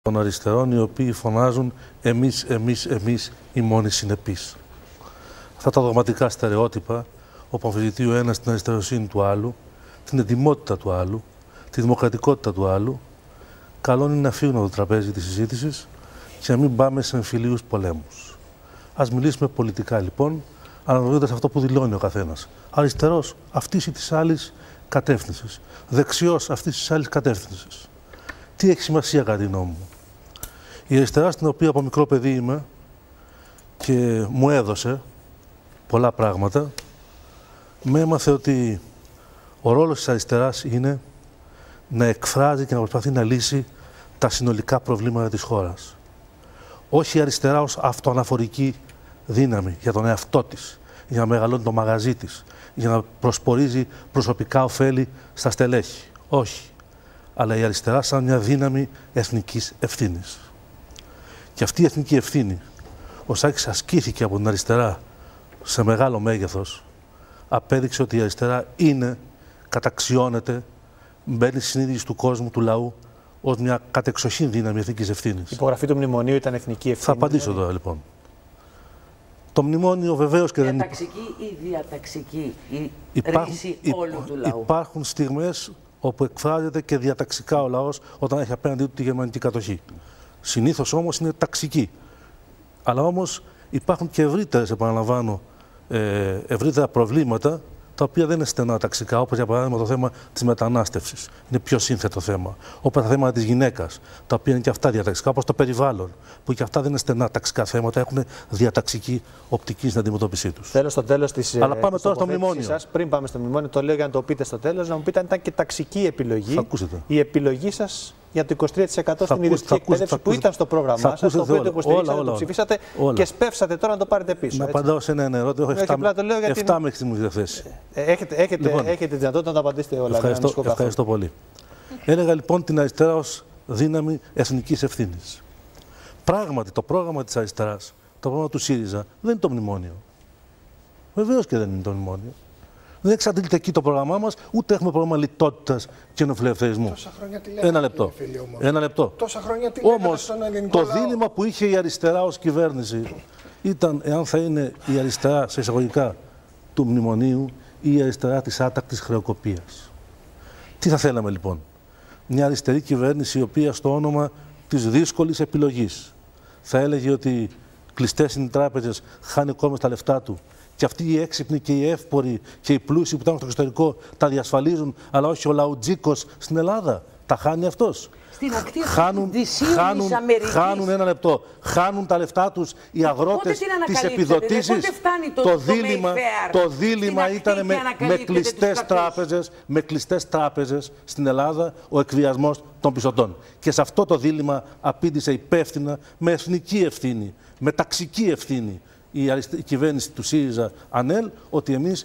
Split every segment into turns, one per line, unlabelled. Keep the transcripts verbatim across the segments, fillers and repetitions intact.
των αριστερών, οι οποίοι φωνάζουν εμείς, εμείς, εμείς, οι μόνοι συνεπείς. Αυτά τα δογματικά στερεότυπα, όπου αμφισβητεί ο ένας την αριστεροσύνη του άλλου, την εντιμότητα του άλλου, τη δημοκρατικότητα του άλλου, καλό είναι να φύγουν από το τραπέζι της συζήτησης και να μην πάμε σε εμφυλίους πολέμους. Ας μιλήσουμε πολιτικά λοιπόν, αναγνωρίζοντας αυτό που δηλώνει ο καθένας. Αριστερός αυτής ή της άλλης κατεύθυνσης. Δεξιός αυτής της άλλης κατεύθυνσης. Τι έχει σημασία κατά τη γνώμη μου? Η αριστερά, στην οποία από μικρό παιδί είμαι και μου έδωσε πολλά πράγματα, με έμαθε ότι ο ρόλος της αριστεράς είναι να εκφράζει και να προσπαθεί να λύσει τα συνολικά προβλήματα της χώρας. Όχι η αριστερά ως αυτοαναφορική δύναμη για τον εαυτό της, για να μεγαλώνει το μαγαζί της, για να προσπορίζει προσωπικά ωφέλη στα στελέχη. Όχι. Αλλά η αριστερά σαν μια δύναμη εθνικής ευθύνης. Και αυτή η εθνική ευθύνη, ο Σάκης ασκήθηκε από την αριστερά σε μεγάλο μέγεθος, απέδειξε ότι η αριστερά είναι, καταξιώνεται, μπαίνει στη συνείδηση του κόσμου, του λαού, ως μια κατεξοχήν δύναμη εθνικής ευθύνης.
Η υπογραφή του μνημονίου ήταν εθνική ευθύνη.
Θα απαντήσω δηλαδή τώρα λοιπόν. Το μνημόνιο βεβαίως και δεν είναι.
Διαταξική ή διαταξική η
υπάρχουν,
ρίση
υ,
όλου του λαού?
Υπάρχουν στιγμές όπου εκφράζεται και διαταξικά ο λαός όταν έχει απέναντι του τη γερμανική κατοχή. Συνήθως όμως είναι ταξική. Αλλά όμως υπάρχουν και ευρύτερες, επαναλαμβάνω, ε, ευρύτερα προβλήματα τα οποία δεν είναι στενά ταξικά, όπως για παράδειγμα το θέμα της μετανάστευσης. Είναι πιο σύνθετο θέμα. Όπως τα θέματα της γυναίκας, τα οποία είναι και αυτά διαταξικά, όπως το περιβάλλον, που και αυτά δεν είναι στενά ταξικά θέματα, έχουν διαταξική οπτική στην αντιμετώπιση τους.
Θέλω στο τέλος της.
Αλλά πάμε τώρα στο μνημόνιο.
Σας, πριν πάμε στο μνημόνιο, το λέω για να το πείτε στο τέλος, να μου πείτε αν ήταν και ταξική επιλογή.
Θα ακούσετε.
Η επιλογή σας για το είκοσι τρία τοις εκατό στην ιδιωτική εκπαίδευση που ήταν στο πρόγραμμά σας, το οποίο το υποστηρίξατε, το ψηφίσατε και σπεύσατε τώρα να το πάρετε πίσω.
Να απαντάω σε ένα ερώτημα. Έχω εφτά μέχρι στιγμή διαθέσει.
Έχετε, έχετε, λοιπόν, έχετε δυνατότητα να τα απαντήσετε όλα.
Ευχαριστώ, ευχαριστώ πολύ. Έλεγα λοιπόν την αριστερά ως δύναμη εθνικής ευθύνης. Πράγματι, το πρόγραμμα της αριστεράς, το πρόγραμμα του ΣΥΡΙΖΑ, δεν είναι το μνημόνιο. Βεβαίως και δεν είναι το μνημόνιο. Δεν εξαντλείται εκεί το πρόγραμμά μας, ούτε έχουμε πρόγραμμα λιτότητας και νοφιλελευθερισμού.
Τόσα χρόνια τι λέγατε,
Ένα λεπτό.
φίλοι, όμως.
Ένα λεπτό.
Τόσα χρόνια τι λέγατε
όμως,
στον ελληνικό
το
λαό.
δίλημμα που είχε η αριστερά ως κυβέρνηση ήταν εάν θα είναι η αριστερά, σε εισαγωγικά, του μνημονίου ή η αριστερά της άτακτης χρεοκοπίας. Τι θα θέλαμε λοιπόν? Μια αριστερή κυβέρνηση η οποία στο όνομα της δύσκολης επιλογής θα έλεγε ότι κλειστές είναι οι τράπεζες, χάνει ο κόσμος τα λεφτά του και αυτοί οι έξυπνοι και οι εύποροι και οι πλούσιοι που ήταν στο εξωτερικό τα διασφαλίζουν, αλλά όχι ο λαουτζίκος στην Ελλάδα. Τα χάνει αυτός.
Στην ακτή
χάνουν, χάνουν, χάνουν ένα λεπτό. Χάνουν τα λεφτά τους οι αγρότες τις επιδοτήσεις.
Το,
το,
το
δίλημα, το δίλημα ήταν με, με, κλειστές τράπεζες, με κλειστές τράπεζες στην Ελλάδα ο εκβιασμός των πιστωτών. Και σε αυτό το δίλημα απήντησε υπεύθυνα με εθνική ευθύνη, με ταξική ευθύνη η, αριστε, η κυβέρνηση του ΣΥΡΙΖΑ ΑΝΕΛ ότι εμείς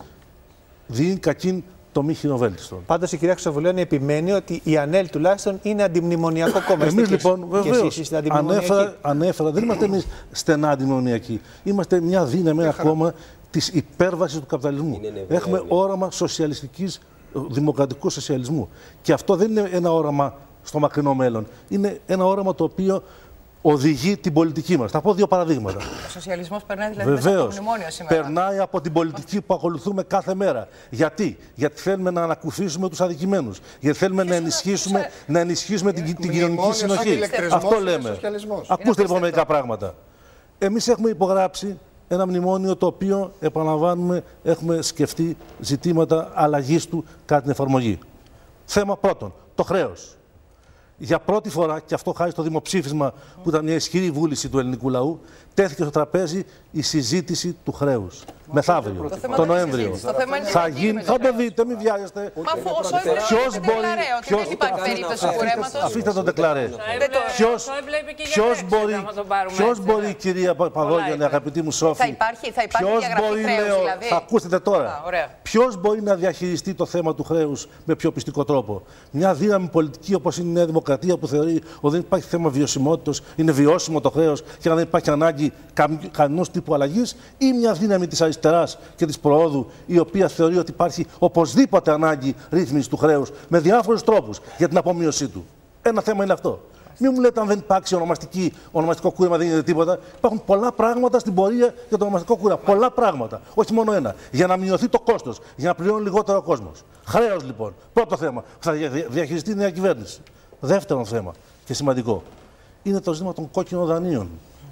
διήν κακήν το μη χειροβέλτιστον.
Πάντως η κυρία Χρυσοβουλώνη επιμένει ότι η ΑΝΕΛ τουλάχιστον είναι αντιμνημονιακό κόμμα.
Εμείς λοιπόν, βεβαίως, ανέφερα, ανέφερα, δεν είμαστε εμείς στενά αντιμνημονιακοί. Είμαστε μια δύναμη, ένα κόμμα της υπέρβασης του καπιταλισμού. Είναι, ναι, Έχουμε ναι. όραμα σοσιαλιστικής, δημοκρατικού σοσιαλισμού. Και αυτό δεν είναι ένα όραμα στο μακρινό μέλλον. Είναι ένα όραμα το οποίο οδηγεί την πολιτική μας. Θα πω δύο παραδείγματα.
Ο σοσιαλισμός περνάει δηλαδή
Βεβαίως,
μέσα από το μνημόνιο σήμερα.
Περνάει από την πολιτική που ακολουθούμε κάθε μέρα. Γιατί? Γιατί θέλουμε να ανακουφίσουμε τους αδικημένους. Γιατί θέλουμε να ενισχύσουμε, σε... να ενισχύσουμε την, την κοινωνική συνοχή. Αυτό λέμε. Ακούστε λοιπόν μερικά πράγματα. Εμείς έχουμε υπογράψει ένα μνημόνιο το οποίο, επαναλαμβάνουμε, έχουμε σκεφτεί ζητήματα αλλαγής του κατά την εφαρμογή. Θέμα πρώτον, το χρέος. Για πρώτη φορά, και αυτό χάρη στο δημοψήφισμα που ήταν μια ισχυρή βούληση του ελληνικού λαού, τέθηκε στο τραπέζι η συζήτηση του χρέους. Μεθαύριο, το, το Νοέμβριο. Θα γίνει, θα το δείτε, μην βιάζεστε.
Μα αφού ο Σόιμπλε
ποιος μπορεί,
ποιος, δεν υπάρχει περίπτωση κουρέματος.
Αφήστε τον Ντεκλαρέ. Ποιος μπορεί, κυρία Παπαδόγιαννη, αγαπητή μου Σόφη,
θα υπάρχει διαγραφή χρέους δηλαδή.
Θα ακούσετε τώρα. Ποιος μπορεί να διαχειριστεί το θέμα του χρέους με πιο πιστικό τρόπο? Μια δύναμη πολιτική όπως είναι η Νέα Δημοκρατία που θεωρεί ότι δεν υπάρχει θέμα βιωσιμότητας, είναι βιώσιμο το χρέος και δεν υπάρχει ανάγκη κανένας τύπου αλλαγής, ή μια δύναμη της αριστεράς και της προόδου η οποία θεωρεί ότι υπάρχει οπωσδήποτε ανάγκη ρύθμισης του χρέους με διάφορους τρόπους για την απομείωσή του. Ένα θέμα είναι αυτό. Μην μου λέτε αν δεν υπάρξει ονομαστική, ονομαστικό κούρεμα δεν γίνεται τίποτα. Υπάρχουν πολλά πράγματα στην πορεία για το ονομαστικό κούρεμα. Πολλά πράγματα. Όχι μόνο ένα. Για να μειωθεί το κόστος, για να πληρώνει λιγότερο ο κόσμος. Χρέος λοιπόν. Πρώτο θέμα. Θα διαχειριστεί η νέα κυβέρνηση. Δεύτερο θέμα και σημαντικό. Είναι το ζήτημα των κόκκινων δανείων.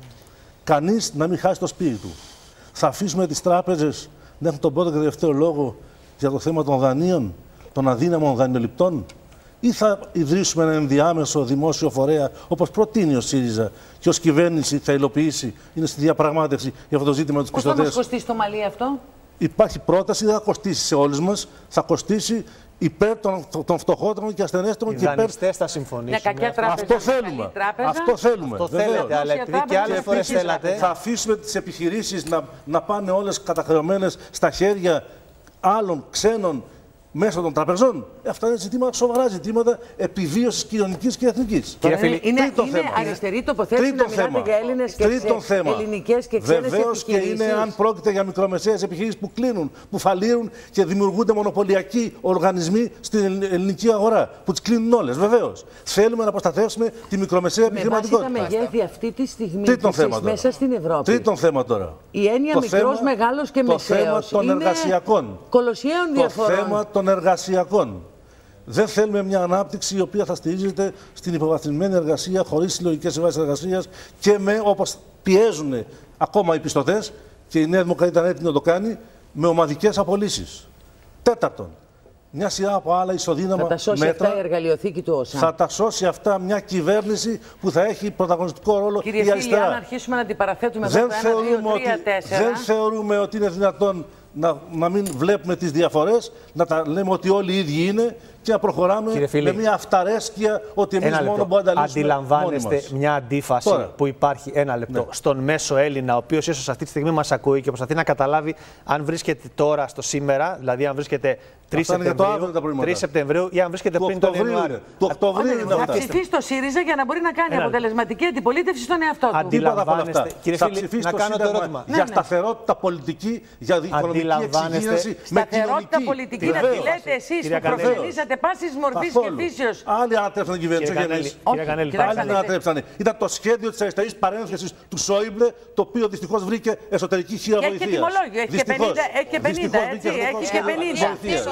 Κανείς να μην χάσει το σπίτι του. Θα αφήσουμε τις τράπεζες να έχουν τον πρώτο και τελευταίο λόγο για το θέμα των δανείων, των αδύναμων δανειοληπτών, ή θα ιδρύσουμε ένα ενδιάμεσο δημόσιο φορέα, όπως προτείνει ο ΣΥΡΙΖΑ και ως κυβέρνηση θα υλοποιήσει, είναι στη διαπραγμάτευση για αυτό το ζήτημα του πιστωτές.
Πώς θα μας κοστίσει το μαλλί αυτό?
Υπάρχει πρόταση, δεν θα κοστίσει σε όλους μας, θα κοστίσει υπέρ των, των φτωχότερων και ασθενέστερων.
Οι
και υπέρ...
δανειστές θα συμφωνήσουν.
Κακιά τράπεζα,
αυτό θέλουμε. Αυτό θέλουμε.
Αυτό θέλετε, αλλά επειδή και άλλες φορές θέλατε.
Θα αφήσουμε τις επιχειρήσεις να, να πάνε όλες καταχρεωμένες στα χέρια άλλων ξένων μέσω των τραπεζών. Αυτά είναι ζητήματα, σοβαρά ζητήματα επιβίωσης κοινωνικής και εθνικής.
Κύριε Φίλη, είναι, είναι αριστερή τοποθέτηση να μιλάτε για Έλληνες και ελληνικές και ξένες
βεβαίως
επιχειρήσεις.
Και είναι αν πρόκειται για μικρομεσαίες επιχειρήσεις που κλείνουν, που φαλήρουν και δημιουργούνται μονοπωλιακοί οργανισμοί στην ελληνική αγορά. Που τις κλείνουν όλες. Βεβαίως. Θέλουμε να προστατεύσουμε τη μικρομεσαία επιχειρηματικότητα.
Με βάση τα μεγέθη αυτή τη στιγμή μέσα στην Ευρώπη.
Τρίτον θέμα τώρα.
Η έννοια μικρός, μεγάλος και μεσαίος.
Το θέμα των εργασιακών.
Κολοσιαίων διαφορών.
Το θέμα των εργασιακών. Δεν θέλουμε μια ανάπτυξη η οποία θα στηρίζεται στην υποβαθμισμένη εργασία, χωρίς συλλογικές συμβάσεις εργασίας και με, όπως πιέζουν ακόμα οι πιστωτές, και η Νέα Δημοκρατία ήταν έτοιμη να το κάνει, με ομαδικές απολύσεις. Τέταρτον, μια σειρά από άλλα ισοδύναμα μέτρα.
Θα τα σώσει
μέτρα,
αυτά η εργαλειοθήκη του ΩΣΑ.
Θα τα σώσει αυτά μια κυβέρνηση που θα έχει πρωταγωνιστικό ρόλο.
Κύριε
η αριστερά.
Φίλη, αν αρχίσουμε να αντιπαραθέτουμε
δεν
εδώ το ένα, δύο, τρία, τέσσερα.
Δεν θεωρούμε ότι είναι δυνατόν να, να μην βλέπουμε τις διαφορές, να τα λέμε ότι όλοι οι ίδιοι είναι και να προχωράμε με μια αυταρέσκεια ότι εμείς μόνο μπορούμε να τα λύσουμε.
Αντιλαμβάνεστε μια αντίφαση τώρα που υπάρχει, ένα λεπτό, ναι, στον μέσο Έλληνα, ο οποίος ίσως αυτή τη στιγμή μας ακούει και προσπαθεί να καταλάβει αν βρίσκεται τώρα στο σήμερα, δηλαδή αν βρίσκεται τρεις Σεπτεμβρίου ή αν βρίσκεται πριν τον Ιανουάριο.
Του Οκτωβρίου είναι αυτά.
Θα ψηφίσει το ΣΥΡΙΖΑ για να μπορεί να κάνει αποτελεσματική αντιπολίτευση στον εαυτό του.
Αντιλαμβάνεστε, κύριε Φίλη, να κάνω το ερώτημα.
Για σταθερότητα πολιτική, για οικονομική εξυγίανση.
Σταθερότητα πολιτική να τη λέτε εσείς που προφελήσατε πάσης μορφής και φύσεως.
Άλλοι ανατρέψαν την κυβέρνηση, όχι εμείς. Άλλοι ανατρέψαν. Ήταν το σχέδιο της αριστερής παρένθεσης του Σόιμπλε, το οποίο δυστυχώς βρήκε εσωτερική χείρα βοηθείας.
Έχει και τιμολόγιο, έχει και πενήντα, έτσι, έχει και πενήντα.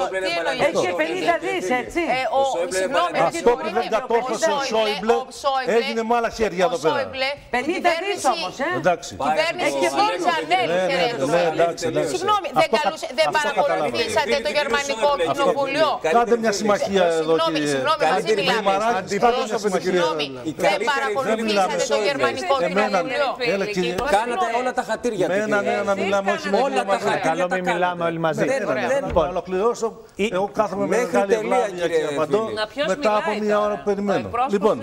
Έχει και πενήντα δις, έτσι.
Αυτό που δεν κατόρθωσε ο Σόιμπλε έγινε με άλλα χέρια εδώ πέρα.
πενήντα δις όμως, ε.
Εντάξει.
Κυβέρνηση ΣΥΡΙΖΑ ανέλησε. Συγγνώμη, δεν παρακολουθήσατε το Γερμανικό Κοινοβουλίο?
Κάντε μια συμμαχία εδώ,
κύριε. Συγγνώμη, μαζί μιλάμε. Συγγνώμη, δεν παρακολουθήσατε το Γερμανικό Κοινοβουλίο?
Κάνατε όλα τα χατήρια.
Με έναν ένα να μιλάμε, όχι με
όλα τα χατήρια.
Καλό μην μιλάμε όλοι μαζί.
Να ολοκληρώσω. Εγώ κάθομαι με μεγάλη ευλάβεια και απαντώ μετά από μια ώρα που περιμένω. Λοιπόν,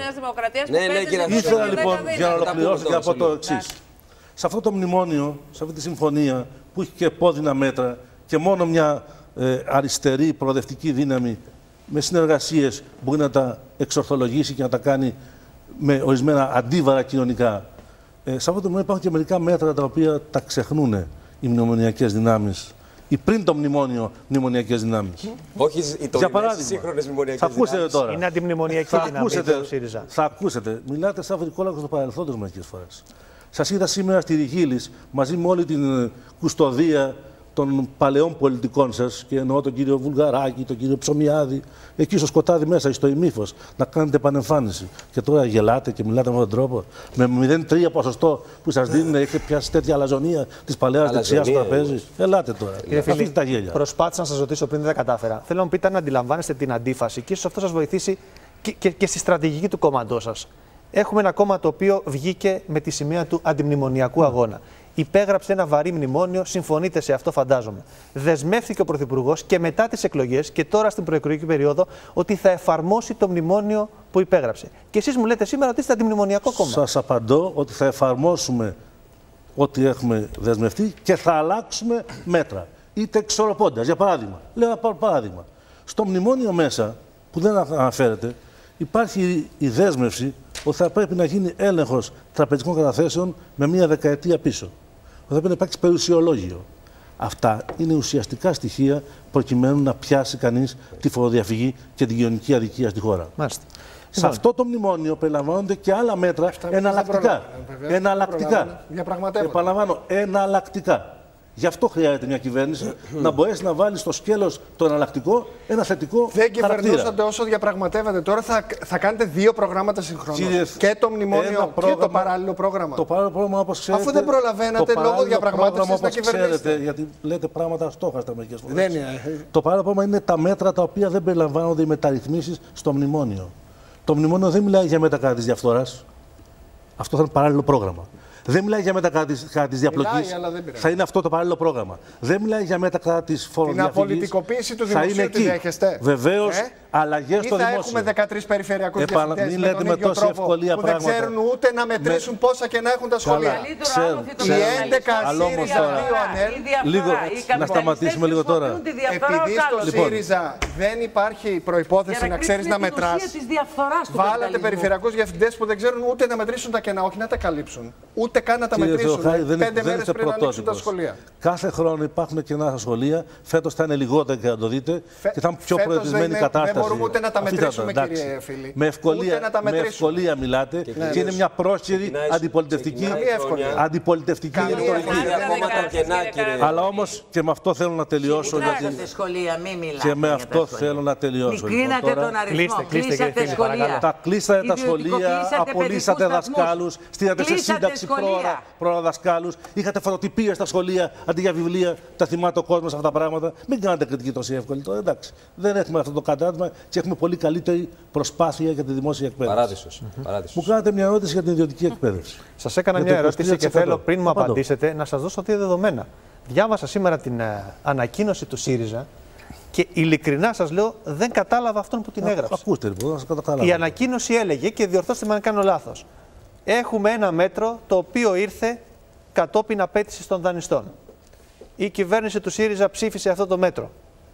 ήθελα λοιπόν για να ολοκληρώσω και να πω το εξής. Σε αυτό το μνημόνιο, σε αυτή τη συμφωνία που έχει και επώδυνα μέτρα και μόνο μια ε, αριστερή προοδευτική δύναμη με συνεργασίες μπορεί να τα εξορθολογήσει και να τα κάνει με ορισμένα αντίβαρα κοινωνικά. Ε, σε αυτό το μνημόνιο υπάρχουν και μερικά μέτρα τα οποία τα ξεχνούν οι μνημονιακές δυνάμεις. Ή πριν το μνημόνιο μνημονιακές δυνάμεις.
Όχι οι τωρινές σύγχρονες μνημονιακές δυνάμεις.
Θα ακούσετε τώρα.
Είναι αντιμνημονιακή δύναμη το ΣΥΡΙΖΑ.
Θα ακούσετε. Μιλάτε σαν βρικόλακος του παρελθόντος μερικές φορές. Σας είδα σήμερα στη Ριγίλης μαζί με όλη την κουστοδία των παλαιών πολιτικών σας, και εννοώ τον κύριο Βουλγαράκη, τον κύριο Ψωμιάδη, εκεί στο σκοτάδι μέσα, στο ημίφος, να κάνετε επανεμφάνιση. Και τώρα γελάτε και μιλάτε με αυτόν τον τρόπο. Με μηδέν κόμμα τρία ποσοστό που σας δίνουν, έχετε πιάσει τέτοια αλαζονία της παλαιάς δεξιάς του τραπέζι. Ελάτε τώρα. Αφήστε τα γέλια.
Προσπάθησα να σας ρωτήσω πριν, δεν τα κατάφερα. Θέλω να μου πείτε αν αντιλαμβάνεστε την αντίφαση και ίσως αυτό σας βοηθήσει και, και, και στη στρατηγική του κόμματός σας. Έχουμε ένα κόμμα το οποίο βγήκε με τη σημαία του αντιμνημονιακού αγώνα. Υπέγραψε ένα βαρύ μνημόνιο, συμφωνείτε σε αυτό, φαντάζομαι. Δεσμεύτηκε ο Πρωθυπουργός και μετά τις εκλογές και τώρα στην προεκλογική περίοδο ότι θα εφαρμόσει το μνημόνιο που υπέγραψε. Και εσείς μου λέτε σήμερα ότι είστε αντιμνημονιακό κόμμα.
Σας απαντώ ότι θα εφαρμόσουμε ό,τι έχουμε δεσμευτεί και θα αλλάξουμε μέτρα. Είτε εξορροπώντας. Για παράδειγμα, λέω ένα παράδειγμα. Στο μνημόνιο μέσα, που δεν αναφέρεται, υπάρχει η δέσμευση ότι θα πρέπει να γίνει έλεγχος τραπεζικών καταθέσεων με μία δεκαετία πίσω. Ότι θα πρέπει να υπάρξει περιουσιολόγιο. Αυτά είναι ουσιαστικά στοιχεία προκειμένου να πιάσει κανείς τη φοροδιαφυγή και την κοινωνική αδικία στη χώρα.
Μάλιστα.
Σε αυτό το μνημόνιο περιλαμβάνονται και άλλα μέτρα εναλλακτικά. Εναλλακτικά. Επαναλαμβάνω, εναλλακτικά. Γι' αυτό χρειάζεται μια κυβέρνηση να μπορέσει να βάλει στο σκέλος το εναλλακτικό ένα θετικό
Δεν
χαρακτήρα.
κυβερνούσατε όσο διαπραγματεύατε. Τώρα θα, θα κάνετε δύο προγράμματα συγχρόνως. Και το μνημόνιο
πρόγραμμα,
και το παράλληλο πρόγραμμα.
Το παράλληλο πρόγραμμα, όπως ξέρετε.
Αφού δεν προλαβαίνατε λόγω διαπραγμάτευσης να κυβερνήσετε.
Γιατί λέτε πράγματα αστόχαστα μερικές φορές.
Δεν είναι.
Το παράλληλο πρόγραμμα είναι τα μέτρα τα οποία δεν περιλαμβάνονται οι μεταρρυθμίσεις στο μνημόνιο. Το μνημόνιο δεν μιλάει για μέτρα κατά της διαφθοράς. Αυτό θα είναι παράλληλο πρόγραμμα. Δεν μιλάει για μέτρα κατά τη διαπλοκή. Θα είναι αυτό το παράλληλο πρόγραμμα. Δεν μιλάει για μέτρα κατά τη φοροδιαφυγής.
Την απολυτικοποίηση του δημοσίου τη δέχεστε.
Βεβαίως,
ε?
αλλαγές στο δημόσιο.
Ή θα έχουμε δεκατρείς περιφερειακούς
Επανα...
διευθυντές
μην
με
λέτε
τον
με
ίδιο
τόση
τρόπο
ευκολία
που
πράγματα.
δεν ξέρουν ούτε να μετρήσουν με... πόσα και να έχουν τα σχολεία.
Ξέρω,
Οι έντεκα ΣΥΡΙΖΑ δύο ΑΝΕΛ.
Λίγο, να σταματήσουμε λίγο τώρα.
Επειδή στο ΣΥΡΙΖΑ δεν υπάρχει προϋπόθεση να ξέρεις να μετράς, βάλατε περιφερειακούς διευθυντές που δεν ξέρουν ούτε να μετρήσουν τα κενά, όχι να τα καλύψουν. Ούτε καν να τα μετρήσουν. Πέντε μέρες πριν να ανοίξουν τα σχολεία.
Κάθε χρόνο υπάρχουν κενά στα σχολεία. Φέτος θα είναι λιγότερα και να το δείτε. Και θα είναι πιο προετοιμασμένη κατάσταση.
Δεν μπορούμε ούτε να τα μετρήσουμε, κύριε φίλοι.
Με ευκολία μιλάτε και είναι μια πρόσκαιρη αντιπολιτευτική αντιπολιτευτική ρητορική. Αλλά όμως και με αυτό θέλω να τελειώσω. Και με αυτό θέλω να τελειώσω.
Κλείνατε τον αριθμό. Κλείσατε σχολεία.
Τα κλείσατε τα σχολεία, απολύσατε δασκάλους, στείλατε σε σύνταξη πρόωρα δασκάλους, είχατε φωτοτυπίες στα σχολεία αντί για βιβλία. Τα θυμάται ο κόσμος αυτά τα πράγματα. Μην κάνετε κριτική τόσο εύκολη. Τώρα εντάξει, δεν έχουμε αυτό το κατάδειγμα και έχουμε πολύ καλύτερη προσπάθεια για τη δημόσια εκπαίδευση.
Παράδεισος. Παράδεισος.
Μου κάνατε μια ερώτηση για την ιδιωτική εκπαίδευση.
Σας έκανα μια ερώτηση και θέλω πριν μου απαντήσετε να σας δώσω δύο δεδομένα. Διάβασα σήμερα την uh, ανακοίνωση του ΣΥΡΙΖΑ και ειλικρινά σας λέω δεν κατάλαβα αυτόν που την έγραψε.
Ακούστε λοιπόν, να σας καταλάβω.
Η ανακοίνωση έλεγε, και διορθώστε με αν κάνω λάθος, έχουμε ένα μέτρο το οποίο ήρθε κατόπιν απέτησης των δανειστών. Η κυβέρνηση του ΣΥΡΙΖΑ ψήφισε αυτό το μέτρο.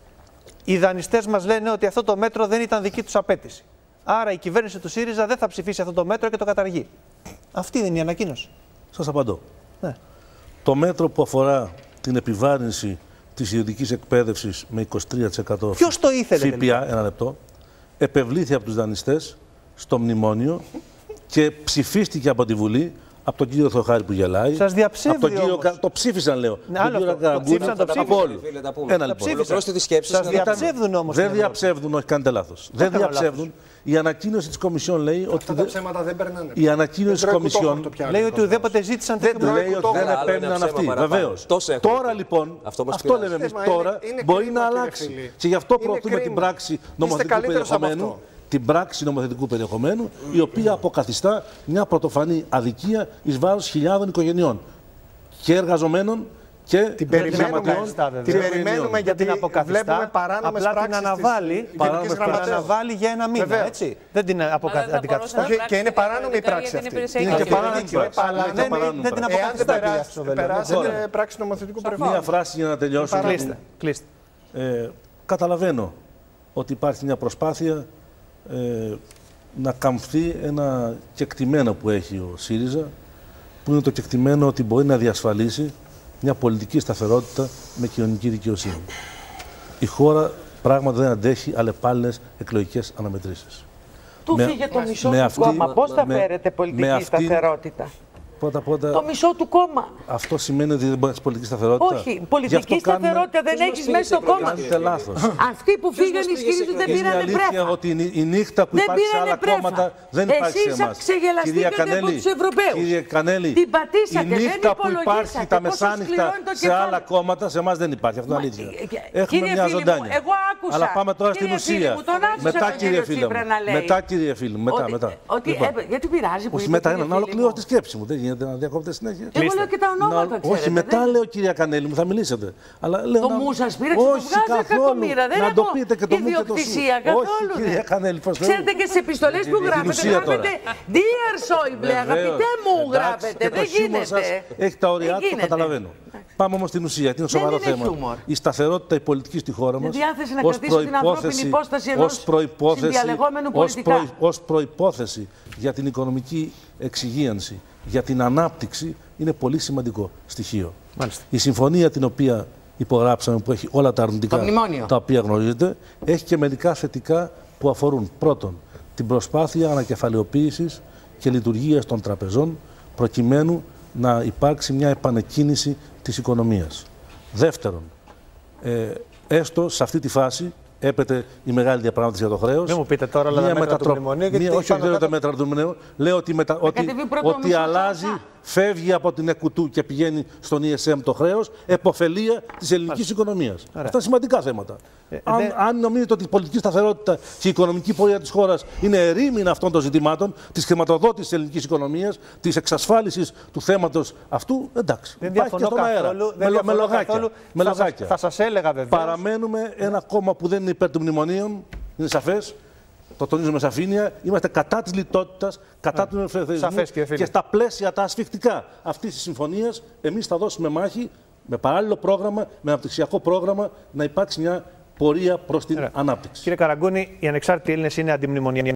Οι δανειστές μας λένε ότι αυτό το μέτρο δεν ήταν δική τους απέτηση. Άρα η κυβέρνηση του ΣΥΡΙΖΑ δεν θα ψηφίσει αυτό το μέτρο και το καταργεί. Αυτή δεν είναι η ανακοίνωση.
Σας απαντώ.
Ναι.
Το μέτρο που αφορά την επιβάρυνση της ιδιωτικής εκπαίδευσης με είκοσι τρία τοις εκατό
Ποιος το ήθελε,
ΦΠΑ, ένα λεπτό, επευλήθη από τους δανειστές στο μνημόνιο και ψηφίστηκε από τη Βουλή, από τον κύριο Θεοχάρη που γελάει.
Σας διαψεύδει
από τον κύριο...
όμως.
Το ψήφισαν, λέω.
Ναι, άλλο
τον
αυτό. Το ψήφισαν, το
από όλους. Ένα
λοιπόν.
λοιπόν.
Σας διαψεύδουν όμως.
Δεν διαψεύδουν, όχι, κάνετε λάθος. Δεν διαψεύδουν. Η ανακοίνωση της Κομισιόν λέει ότι.
Αυτά τα ψέματα δεν περνάνε.
Η ανακοίνωση της Κομισιόν
λέει ότι ουδέποτε ζήτησαν τέτοιο
λέει ότι δεν επέμειναν αυτοί. Βεβαίως. Τώρα λοιπόν, αυτό λέμε εμείς, τώρα μπορεί να αλλάξει. Και γι' αυτό προωθούμε την πράξη νομοθετικού περιεχομένου. Την πράξη νομοθετικού περιεχομένου, η οποία αποκαθιστά μια πρωτοφανή αδικία εις βάρος χιλιάδων οικογενειών και εργαζομένων και
την περιμένουμε,
την περιμένουμε γιατί
την αποκαθιστά,
βλέπουμε παράνομες
απλά
πράξεις
την αναβάλει,
της
την αναβάλει για ένα μήνα,
Βεβαίως.
έτσι. Δεν την αντικαθιστά.
Και είναι παράνομη η πράξη αυτή.
Είναι και παράνομη πράξη.
Αλλά δεν την αποκαθιστά.
Εάν περάσετε πράξη νομοθετικού περιεχομένου.
Μία φράση για να τελειώσω.
Κλείστε.
Καταλαβαίνω ότι υπάρχει μια προσπάθεια Ε, να καμφθεί ένα κεκτημένο που έχει ο ΣΥΡΙΖΑ, που είναι το κεκτημένο ότι μπορεί να διασφαλίσει μια πολιτική σταθερότητα με κοινωνική δικαιοσύνη. Η χώρα πράγματι δεν αντέχει αλλεπάλληλες εκλογικές αναμετρήσεις.
Του φύγε το μισό του κόμμα. Πώς θα φέρετε πολιτική αυτή... σταθερότητα.
Πρώτα, πρώτα,
το μισό του κόμμα.
Αυτό σημαίνει ότι δεν μπορεί να έχει πολιτική σταθερότητα.
Όχι, πολιτική σταθερότητα δεν έχει μέσα στο κόμμα.
Κάνετε λάθος.
Αυτοί που φύγαν ισχυρίζονται ότι δεν πήρανε πρέφα.
Είναι αλήθεια ότι η νύχτα που υπάρχει σε άλλα κόμματα δεν υπάρχει σε εμάς.
Εσείς ξεγελαστήκατε από τους Ευρωπαίους.
Κύριε Κανέλη,
την πατήσατε,
η νύχτα που υπάρχει τα μεσάνυχτα σε άλλα κόμματα, σε εμάς δεν υπάρχει. Αυτό είναι αλήθεια. Έχουμε μια ζωντάνια.
Εγώ άκουσα.
Αλλά πάμε τώρα στην ουσία. Μετά, κύριε φίλε μου. Μετά, κύριε φίλε μου. Μετά.
Γιατί πειράζει που
όχι, μετά να ολοκληρώσω τη σκέψη μου. γίνεται να διακόπτετε συνέχεια.
Εγώ λέω και τα ονόματα,
να...
ξέρετε.
Όχι, μετά δεν... λέω κυρία Κανέλη μου, θα μιλήσετε. Αλλά, λέω,
το
να...
μου σας πήραξε, το βγάζω εκατομμύρια. Δεν
να
έχω
το πείτε και το μου και το σου.
Καθόλου.
Όχι, κυρία Κανέλη,
ξέρετε και στις επιστολές που γράφετε, γράφετε Dear Schäuble, αγαπητέ μου γράφετε. Δεν γίνεται.
Έχει τα ωριά του, το καταλαβαίνω. Πάμε όμως στην ουσία, είναι σοβαρό θέμα. Η σταθερότητα η πολιτική στη χώρα μας ως προϋπόθεση για την οικονομική εξυγίανση, για την ανάπτυξη, είναι πολύ σημαντικό στοιχείο. Μάλιστα. Η συμφωνία την οποία υπογράψαμε, που έχει όλα τα αρνητικά τα οποία γνωρίζετε, έχει και μερικά θετικά που αφορούν πρώτον την προσπάθεια ανακεφαλαιοποίησης και λειτουργίας των τραπεζών προκειμένου να υπάρξει μια επανεκκίνηση της οικονομίας. Δεύτερον, ε, έστω σε αυτή τη φάση έπεται η μεγάλη διαπραγμάτευση για το χρέος.
Δεν μου πείτε τώρα όλα τα μέτρα μετατρο... του μνημονίου.
Μία, όχι, όχι, δεν τα μέτρα του μνημονίου. Λέω ότι, μετα... ότι, ότι αλλάζει, φεύγει από την ΕΚΟΥΤΟΥ και πηγαίνει στον ι ες εμ το χρέος, επωφελία της ελληνικής οικονομίας. Αυτά είναι σημαντικά θέματα. Ε, αν, δε... αν νομίζετε ότι η πολιτική σταθερότητα και η οικονομική πορεία της χώρας είναι ερήμην αυτών των ζητημάτων, της χρηματοδότησης της ελληνικής οικονομίας, της εξασφάλισης του θέματος αυτού, εντάξει.
Δεν διαφωνώ καθόλου.
Με λογάκια. Με λογάκια.
Θα σας έλεγα βεβαίως.
Παραμένουμε ένα κόμμα που δεν είναι υπέρ των μνημονίων, είναι σαφές. Το τονίζω με σαφήνεια. Είμαστε κατά της λιτότητας, κατά του ελευθερισμού και, και στα πλαίσια τα ασφικτικά αυτής της συμφωνίας, εμείς θα δώσουμε μάχη με παράλληλο πρόγραμμα, με αναπτυξιακό πρόγραμμα, να υπάρξει μια πορεία προς την Ωραία. ανάπτυξη.
Κύριε Καραγκούνη, οι ανεξάρτητοι Έλληνες είναι αντιμνημονιακοί.